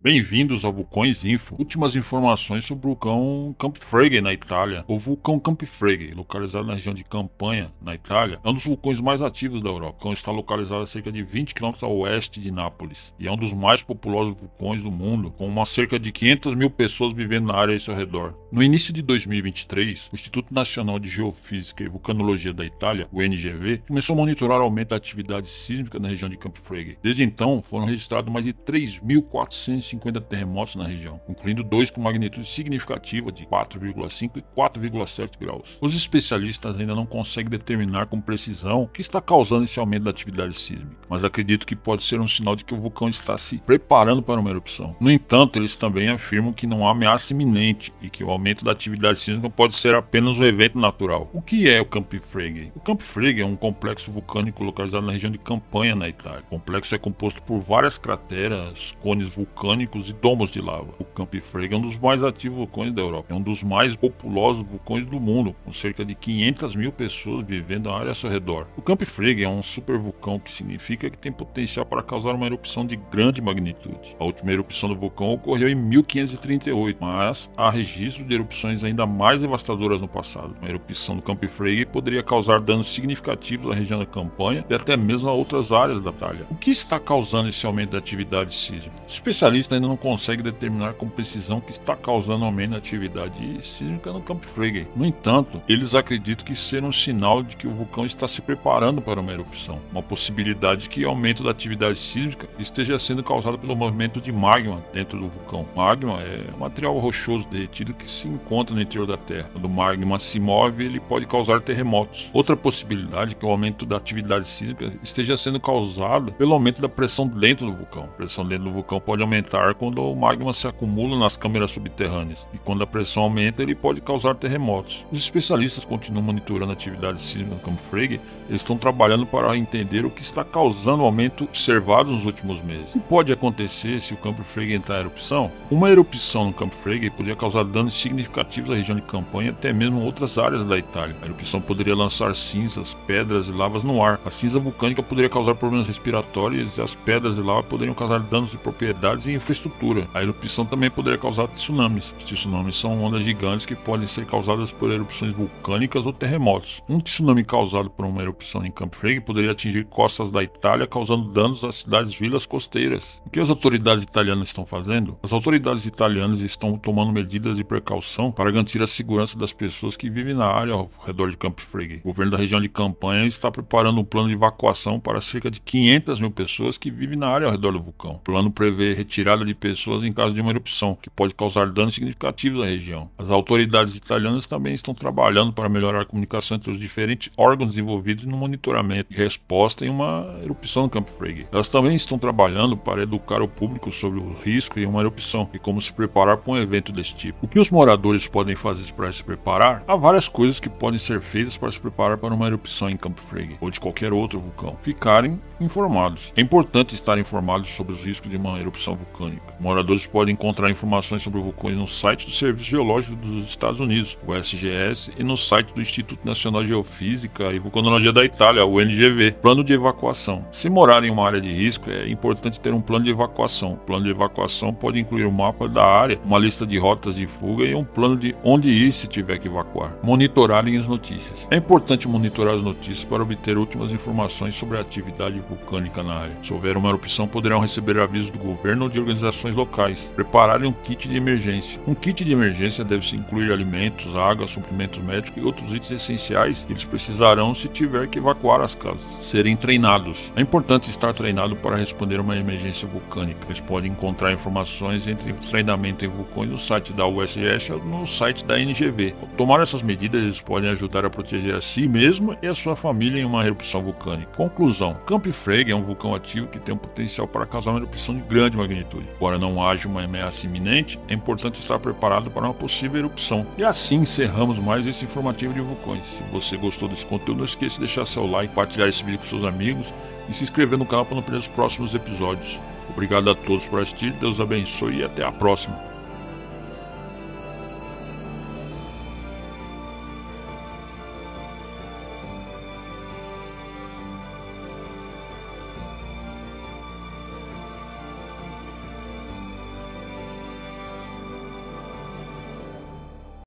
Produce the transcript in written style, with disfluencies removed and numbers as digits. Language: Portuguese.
Bem-vindos ao Vulcões Info. Últimas informações sobre o vulcão Campifrege na Itália. O vulcão Campifrege, localizado na região de Campanha, na Itália, é um dos vulcões mais ativos da Europa. O vulcão está localizado a cerca de 20 km a oeste de Nápoles e é um dos mais populosos vulcões do mundo, com cerca de 500 mil pessoas vivendo na área ao seu redor. No início de 2023, o Instituto Nacional de Geofísica e Vulcanologia da Itália, o NGV, começou a monitorar o aumento da atividade sísmica na região de Campifrege. Desde então, foram registrados mais de 3.450 terremotos na região, incluindo dois com magnitude significativa de 4,5 e 4,7 graus. Os especialistas ainda não conseguem determinar com precisão o que está causando esse aumento da atividade sísmica, mas acredito que pode ser um sinal de que o vulcão está se preparando para uma erupção. No entanto, eles também afirmam que não há ameaça iminente e que o aumento da atividade sísmica pode ser apenas um evento natural. O que é o Campifrege? O Campifrege é um complexo vulcânico localizado na região de Campanha, na Itália. O complexo é composto por várias crateras, cones vulcânicos e domos de lava. O Campifrege é um dos mais ativos vulcões da Europa. É um dos mais populosos vulcões do mundo, com cerca de 500 mil pessoas vivendo na área ao seu redor. O Campifrege é um supervulcão, que significa que tem potencial para causar uma erupção de grande magnitude. A última erupção do vulcão ocorreu em 1538, mas há registro de erupções ainda mais devastadoras no passado. Uma erupção do Campifrege poderia causar danos significativos à região da Campanha e até mesmo a outras áreas da Itália. O que está causando esse aumento da atividade sísmica? Os especialistas ainda não conseguem determinar com precisão o que está causando o aumento da atividade sísmica no Campifrege. No entanto, eles acreditam que seja um sinal de que o vulcão está se preparando para uma erupção. Uma possibilidade que o aumento da atividade sísmica esteja sendo causado pelo movimento de magma dentro do vulcão. Magma é um material rochoso derretido que se encontra no interior da Terra. Quando o magma se move, ele pode causar terremotos. Outra possibilidade é que o aumento da atividade sísmica esteja sendo causado pelo aumento da pressão dentro do vulcão. A pressão dentro do vulcão pode aumentar quando o magma se acumula nas câmeras subterrâneas, e quando a pressão aumenta, ele pode causar terremotos. Os especialistas continuam monitorando a atividade sísmica no Campifrege. Eles estão trabalhando para entender o que está causando o aumento observado nos últimos meses. O que pode acontecer se o Campifrege entrar em erupção? Uma erupção no Campifrege poderia causar danos significativos à região de Campanha e até mesmo outras áreas da Itália. A erupção poderia lançar cinzas, pedras e lavas no ar. A cinza vulcânica poderia causar problemas respiratórios e as pedras e lava poderiam causar danos de propriedades e infraestrutura. A erupção também poderia causar tsunamis. Os tsunamis são ondas gigantes que podem ser causadas por erupções vulcânicas ou terremotos. Um tsunami causado por uma erupção em Campifrege poderia atingir costas da Itália, causando danos às cidades e vilas costeiras. O que as autoridades italianas estão fazendo? As autoridades italianas estão tomando medidas de precaução para garantir a segurança das pessoas que vivem na área ao redor de Campifrege. O governo da região de Campanha está preparando um plano de evacuação para cerca de 500 mil pessoas que vivem na área ao redor do vulcão. O plano prevê retirada de pessoas em caso de uma erupção, que pode causar danos significativos à região. As autoridades italianas também estão trabalhando para melhorar a comunicação entre os diferentes órgãos envolvidos no monitoramento e resposta em uma erupção no Campifrege. Elas também estão trabalhando para educar o público sobre o risco de uma erupção e como se preparar para um evento desse tipo. O que os moradores podem fazer para se preparar? Há várias coisas que podem ser feitas para se preparar para uma erupção em Campifrege ou de qualquer outro vulcão. Ficarem informados. É importante estar informados sobre os riscos de uma erupção vulcânica. Moradores podem encontrar informações sobre vulcões no site do Serviço Geológico dos Estados Unidos, o SGS, e no site do Instituto Nacional de Geofísica e Vulcanologia da Itália, o NGV. Plano de evacuação. Se morar em uma área de risco, é importante ter um plano de evacuação. O plano de evacuação pode incluir um mapa da área, uma lista de rotas de fuga e um plano de onde ir se tiver que evacuar. Monitorarem as notícias. É importante monitorar as notícias para obter últimas informações sobre a atividade vulcânica na área. Se houver uma erupção, poderão receber avisos do governo ou de organizações locais. Prepararem um kit de emergência. Um kit de emergência deve incluir alimentos, água, suprimentos médicos e outros itens essenciais que eles precisarão se tiver que evacuar as casas. Serem treinados. É importante estar treinado para responder a uma emergência vulcânica. Eles podem encontrar informações entre treinamento em vulcões no site da USGS ou no site da NGV. Ao tomar essas medidas, eles podem ajudar a proteger a si mesmo e a sua família em uma erupção vulcânica. Conclusão. Campifrege é um vulcão ativo que tem um potencial para causar uma erupção de grande magnitude. Embora não haja uma ameaça iminente, é importante estar preparado para uma possível erupção. E assim encerramos mais esse informativo de vulcões. Se você gostou desse conteúdo, não esqueça de deixar seu like, compartilhar esse vídeo com seus amigos e se inscrever no canal para não perder os próximos episódios. Obrigado a todos por assistir, Deus abençoe e até a próxima.